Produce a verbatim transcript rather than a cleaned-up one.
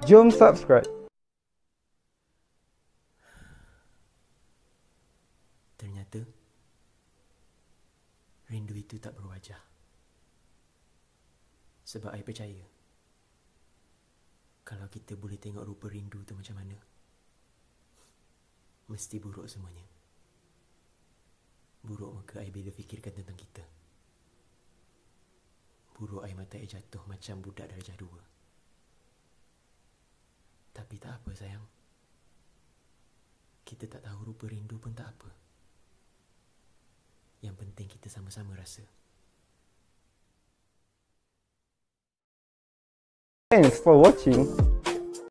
Jom subscribe. Ternyata rindu itu tak berwajah. Sebab I percaya kalau kita boleh tengok rupa rindu tu macam mana, mesti buruk semuanya. Buruk maka I bila fikirkan tentang kita. Buruk air mata I jatuh macam budak darjah dua. Tapi tak apa sayang, kita tak tahu rupa rindu pun tak apa. Yang penting kita sama-sama rasa. Thanks for watching.